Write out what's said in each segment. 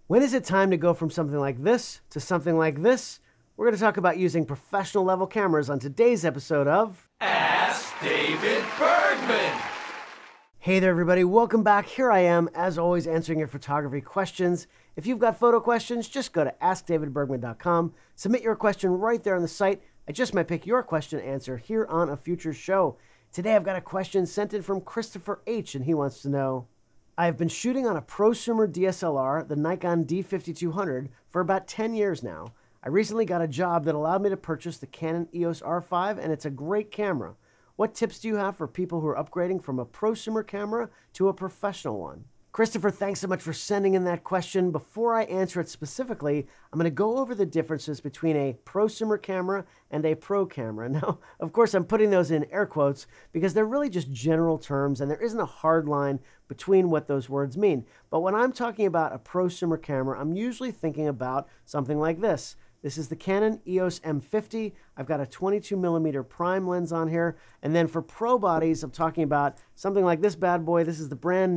When is it time to go from something like this to something like this? We're going to talk about using professional level cameras on today's episode of Ask David Bergman. Hey there everybody, welcome back. Here I am, as always, answering your photography questions. If you've got photo questions, just go to askdavidbergman.com. Submit your question right there on the site. I just might pick your question and answer here on a future show. Today I've got a question sent in from Christopher H, and he wants to know, I've been shooting on a prosumer DSLR, the Nikon D5200, for about 10 years now. I recently got a job that allowed me to purchase the Canon EOS R5, and it's a great camera. What tips do you have for people who are upgrading from a prosumer camera to a professional one? Christopher, thanks so much for sending in that question. Before I answer it specifically, I'm going to go over the differences between a prosumer camera and a pro camera. Now, of course, I'm putting those in air quotes because they're really just general terms and there isn't a hard line between what those words mean. But when I'm talking about a prosumer camera, I'm usually thinking about something like this. This is the Canon EOS M50. I've got a 22mm prime lens on here. And then for pro bodies, I'm talking about something like this bad boy. This is the brand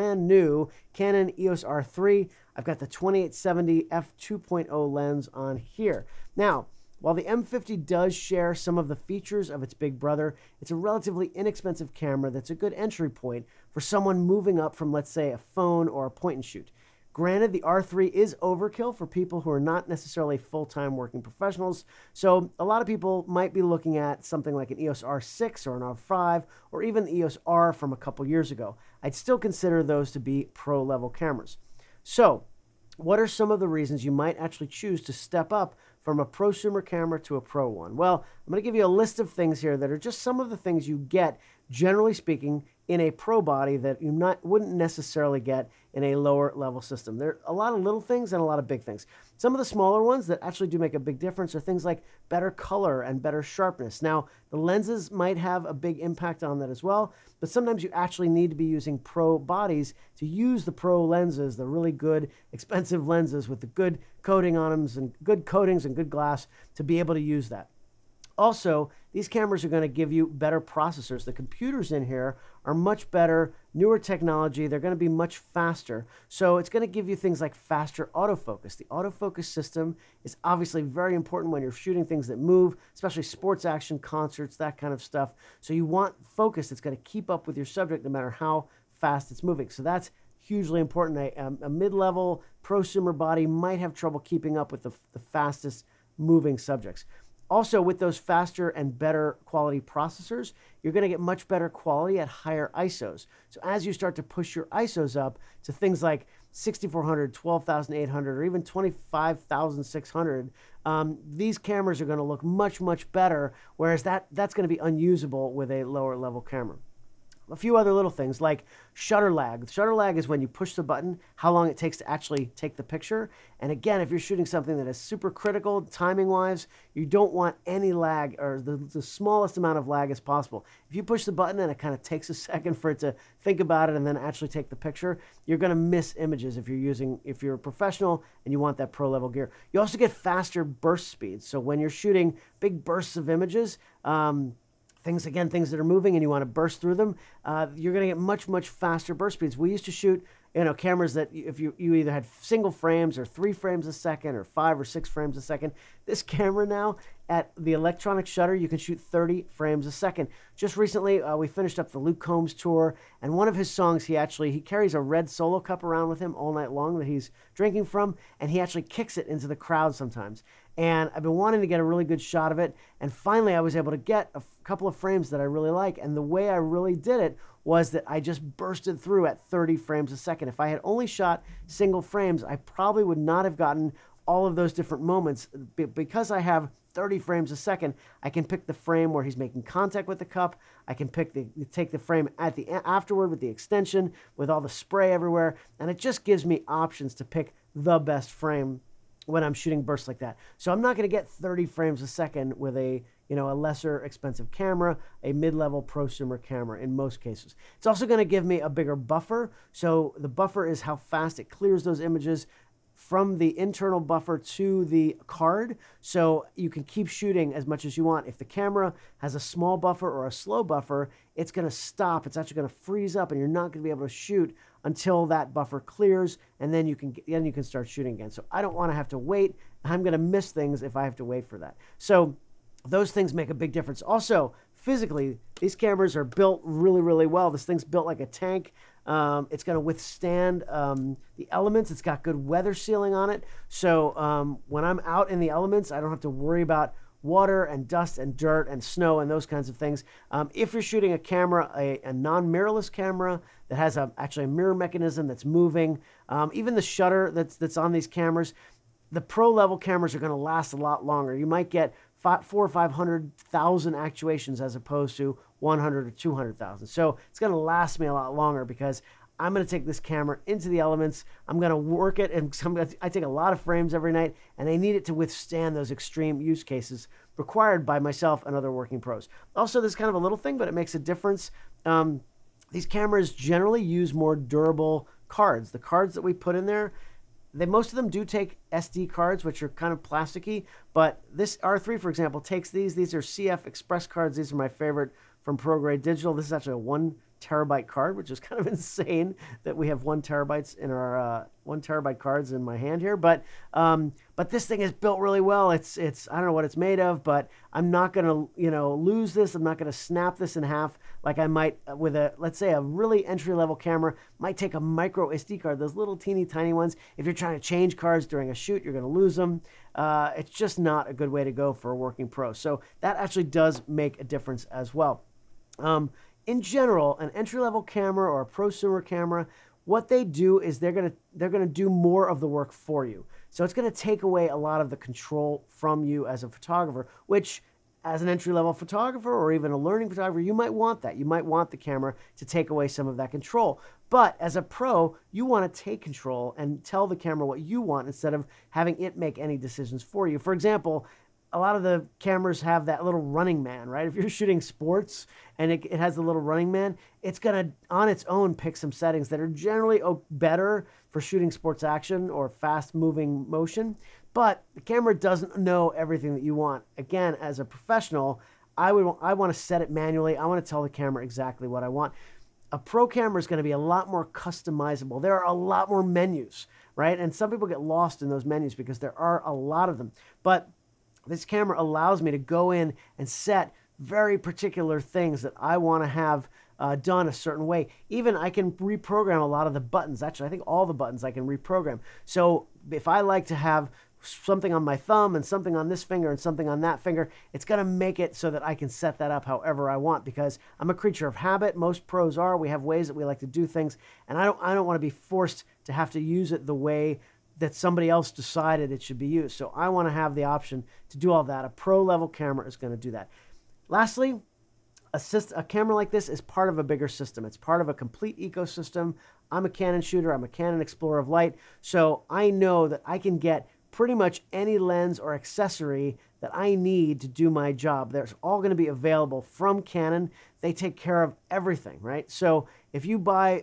new Canon EOS R3. I've got the 2870 f2.0 lens on here. Now, while the M50 does share some of the features of its big brother, it's a relatively inexpensive camera that's a good entry point for someone moving up from, let's say, a phone or a point and shoot. Granted, the R3 is overkill for people who are not necessarily full-time working professionals, so a lot of people might be looking at something like an EOS R6 or an R5 or even the EOS R from a couple years ago. I'd still consider those to be pro-level cameras. So, what are some of the reasons you might actually choose to step up from a prosumer camera to a pro one? Well, I'm going to give you a list of things here that are just some of the things you get, generally speaking, in a pro body that you wouldn't necessarily get in a lower level system. There are a lot of little things and a lot of big things. Some of the smaller ones that actually do make a big difference are things like better color and better sharpness. Now, the lenses might have a big impact on that as well, but sometimes you actually need to be using pro bodies to use the pro lenses, the really good, expensive lenses with the good coating on them and good coatings and good glass to be able to use that. Also, these cameras are going to give you better processors. The computers in here are much better, newer technology. They're going to be much faster. So it's going to give you things like faster autofocus. The autofocus system is obviously very important when you're shooting things that move, especially sports action, concerts, that kind of stuff. So you want focus that's going to keep up with your subject no matter how fast it's moving. So that's hugely important. A mid-level prosumer body might have trouble keeping up with the fastest moving subjects. Also, with those faster and better quality processors, you're going to get much better quality at higher ISOs. So as you start to push your ISOs up to things like 6400, 12,800, or even 25,600, these cameras are going to look much, much better, whereas that's going to be unusable with a lower level camera. A few other little things like shutter lag. Shutter lag is when you push the button, how long it takes to actually take the picture. And again, if you're shooting something that is super critical timing-wise, you don't want any lag or the smallest amount of lag as possible. If you push the button and it kind of takes a second for it to think about it and then actually take the picture, you're going to miss images if you're a professional and you want that pro-level gear. You also get faster burst speeds. So when you're shooting big bursts of images, things that are moving and you want to burst through them, you're going to get much, much faster burst speeds. We used to shoot, cameras that if you either had single frames or 3 frames a second or 5 or 6 frames a second. This camera now, at the electronic shutter, you can shoot 30 frames a second. Just recently, we finished up the Luke Combs tour, and one of his songs, he carries a red solo cup around with him all night long that he's drinking from, and he actually kicks it into the crowd sometimes. And I've been wanting to get a really good shot of it, and finally I was able to get a couple of frames that I really like, and the way I really did it was that I just bursted through at 30 frames a second. If I had only shot single frames, I probably would not have gotten all of those different moments. Because I have 30 frames a second, I can pick the frame where he's making contact with the cup. I can take the frame afterward with the extension, with all the spray everywhere, and it just gives me options to pick the best frame when I'm shooting bursts like that. So I'm not going to get 30 frames a second with a lesser expensive camera, a mid-level prosumer camera in most cases. It's also going to give me a bigger buffer. So the buffer is how fast it clears those images from the internal buffer to the card, so you can keep shooting as much as you want. If the camera has a small buffer or a slow buffer, it's going to stop. It's actually going to freeze up, and you're not going to be able to shoot until that buffer clears, and then you can start shooting again. So I don't want to have to wait. I'm going to miss things if I have to wait for that. So those things make a big difference. Also, physically, these cameras are built really, really well. This thing's built like a tank. It's going to withstand the elements. It's got good weather sealing on it. So when I'm out in the elements, I don't have to worry about water and dust and dirt and snow and those kinds of things. If you're shooting a camera, a non-mirrorless camera that has actually a mirror mechanism that's moving, even the shutter that's on these cameras, the pro level cameras are going to last a lot longer. You might get 400,000 or 500,000 actuations as opposed to 100 or 200,000. So it's going to last me a lot longer because I'm going to take this camera into the elements. I'm going to work it, and I take a lot of frames every night, and I need it to withstand those extreme use cases required by myself and other working pros. Also, this is kind of a little thing, but it makes a difference. These cameras generally use more durable cards. The cards that we put in there, most of them do take SD cards, which are kind of plasticky, but this R3, for example, takes these. These are CF Express cards. These are my favorite from Prograde Digital. This is actually a 1 terabyte card, which is kind of insane that we have 1 terabytes in our 1 terabyte cards in my hand here. But this thing is built really well. It's I don't know what it's made of, but I'm not gonna lose this. I'm not gonna snap this in half like I might with let's say a really entry level camera. Might take a micro SD card, those little teeny tiny ones. If you're trying to change cards during a shoot, you're gonna lose them. It's just not a good way to go for a working pro. So that actually does make a difference as well. In general, an entry-level camera or a prosumer camera, what they do is they're gonna do more of the work for you. So it's gonna take away a lot of the control from you as a photographer, which as an entry-level photographer or even a learning photographer, you might want that. You might want the camera to take away some of that control. But as a pro, you want to take control and tell the camera what you want instead of having it make any decisions for you. For example, a lot of the cameras have that little running man, right? If you're shooting sports and it has the little running man, it's going to, on its own, pick some settings that are generally better for shooting sports action or fast-moving motion. But the camera doesn't know everything that you want. Again, as a professional, I want to set it manually. I want to tell the camera exactly what I want. A pro camera is going to be a lot more customizable. There are a lot more menus, right? And some people get lost in those menus because there are a lot of them. But this camera allows me to go in and set very particular things that I want to have done a certain way. Even I can reprogram a lot of the buttons. Actually, I think all the buttons I can reprogram. So if I like to have something on my thumb and something on this finger and something on that finger, it's going to make it so that I can set that up however I want, because I'm a creature of habit. Most pros are. We have ways that we like to do things, and I don't want to be forced to have to use it the way that somebody else decided it should be used. So I want to have the option to do all that. A pro level camera is going to do that. Lastly, a camera like this is part of a bigger system. It's part of a complete ecosystem. I'm a Canon shooter. I'm a Canon Explorer of Light. So I know that I can get pretty much any lens or accessory that I need to do my job. There's all going to be available from Canon. They take care of everything, right? So if you buy,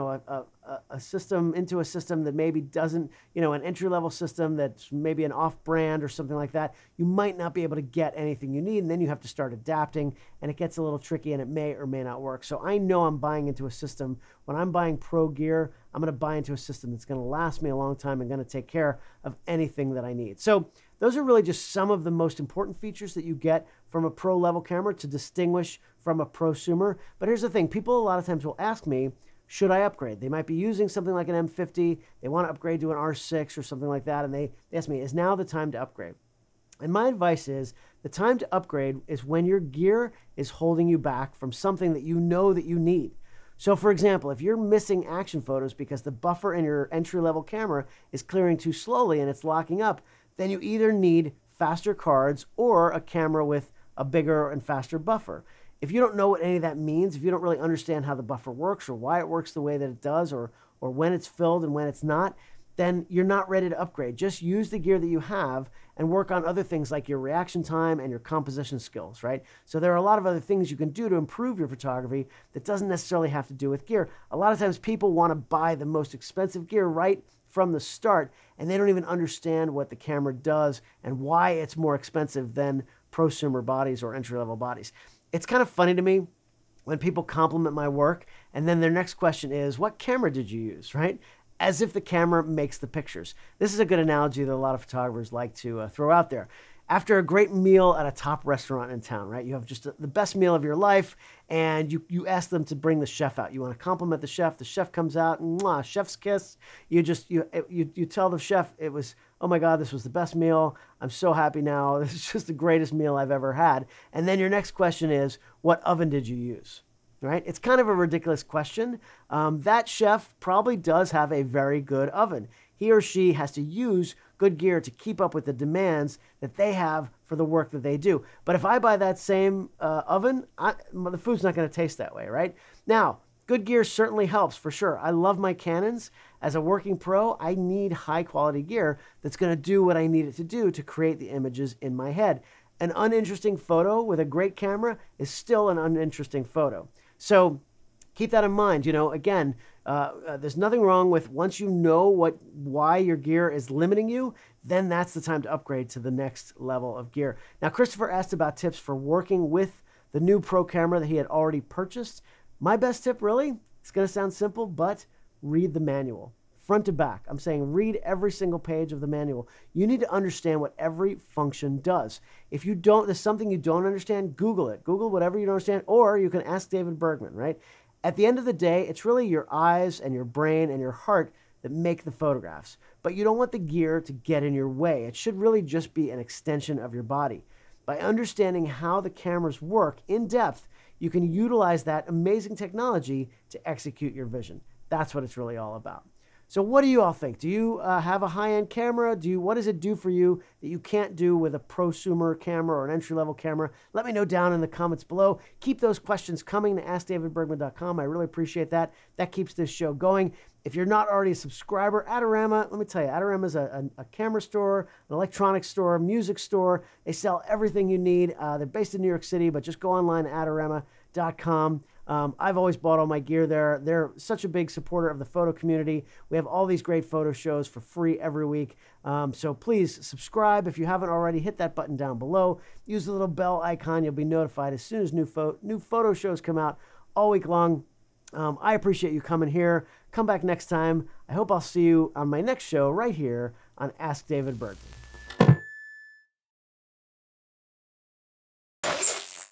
a system into a system that maybe doesn't, an entry-level system that's maybe an off-brand or something like that, you might not be able to get anything you need, and then you have to start adapting, and it gets a little tricky, and it may or may not work. So I know I'm buying into a system. When I'm buying pro gear, I'm going to buy into a system that's going to last me a long time and going to take care of anything that I need. So those are really just some of the most important features that you get from a pro level camera to distinguish from a prosumer. But here's the thing. People a lot of times will ask me, should I upgrade? They might be using something like an M50. They want to upgrade to an R6 or something like that. And they ask me, is now the time to upgrade? And my advice is the time to upgrade is when your gear is holding you back from something that you know that you need. So for example, if you're missing action photos because the buffer in your entry-level camera is clearing too slowly and it's locking up, then you either need faster cards or a camera with a bigger and faster buffer. If you don't know what any of that means, if you don't really understand how the buffer works or why it works the way that it does, or when it's filled and when it's not, then you're not ready to upgrade. Just use the gear that you have and work on other things like your reaction time and your composition skills, right? So there are a lot of other things you can do to improve your photography that doesn't necessarily have to do with gear. A lot of times people want to buy the most expensive gear right from the start, and they don't even understand what the camera does and why it's more expensive than prosumer bodies or entry-level bodies. It's kind of funny to me when people compliment my work, and then their next question is, what camera did you use, right? As if the camera makes the pictures. This is a good analogy that a lot of photographers like to throw out there. After a great meal at a top restaurant in town, right? You have just the best meal of your life, and you ask them to bring the chef out. You want to compliment the chef. The chef comes out, mwah, chef's kiss. You tell the chef it was, oh my God, this was the best meal. I'm so happy now. This is just the greatest meal I've ever had. And then your next question is, what oven did you use? Right? It's kind of a ridiculous question. That chef probably does have a very good oven. He or she has to use good gear to keep up with the demands that they have for the work that they do. But if I buy that same oven, the food's not going to taste that way, right? Now, good gear certainly helps for sure. I love my Canons. As a working pro, I need high quality gear that's going to do what I need it to do to create the images in my head. An uninteresting photo with a great camera is still an uninteresting photo. So keep that in mind. Again, there's nothing wrong with, once you know why your gear is limiting you, then that's the time to upgrade to the next level of gear. Now, Christopher asked about tips for working with the new pro camera that he had already purchased. My best tip, really, it's going to sound simple, but read the manual. Front to back. I'm saying read every single page of the manual. You need to understand what every function does. If you don't, there's something you don't understand, Google it. Google whatever you don't understand, or you can ask David Bergman, right? At the end of the day, it's really your eyes and your brain and your heart that make the photographs. But you don't want the gear to get in your way. It should really just be an extension of your body. By understanding how the cameras work in depth, you can utilize that amazing technology to execute your vision. That's what it's really all about. So what do you all think? Do you have a high-end camera? What does it do for you that you can't do with a prosumer camera or an entry-level camera? Let me know down in the comments below. Keep those questions coming to AskDavidBergman.com. I really appreciate that. That keeps this show going. If you're not already a subscriber, Adorama, let me tell you, Adorama is a camera store, an electronics store, music store. They sell everything you need. They're based in New York City, but just go online to Adorama.com. I've always bought all my gear there. They're such a big supporter of the photo community. We have all these great photo shows for free every week. So please subscribe. If you haven't already, hit that button down below. Use the little bell icon. You'll be notified as soon as new photo shows come out all week long. I appreciate you coming here. Come back next time. I hope I'll see you on my next show right here on Ask David Bergman.